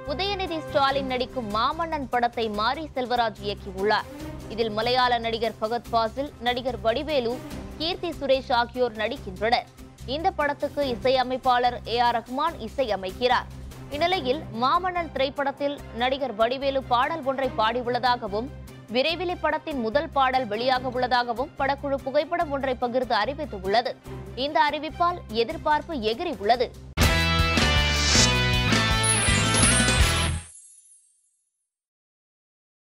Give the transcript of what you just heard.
உதயநிதி ஸ்டாலின் நடிக்கும் மாமன்னன் படத்தை மாரி செல்வராஜ் இயக்கியுள்ளார். இதில் மலையாள நடிகர் ஃபகத் ஃபாசில், நடிகர் வடிவேலு, கீர்த்தி சுரேஷ் ஆகியோர் நடிக்கின்றனர். இந்த படத்துக்கு இசையமைப்பாளர் ஏ.ஆர். ரகுமான் இசையமைக்கிறார். இந்நிலையில் மாமன்னன் திரைப்படத்தில் நடிகர் வடிவேலு பாடல் ஒன்றை பாடியுள்ளதாகவும், விரைவில் இப்படத்தின் முதல் பாடல் வெளியாக உள்ளதாகவும் படக்குழு புகைப்படம் ஒன்றை பகிர்ந்து அறிவித்துள்ளது. இந்த அறிவிப்பால் எதிர்பார்ப்பு எகிரி உள்ளது.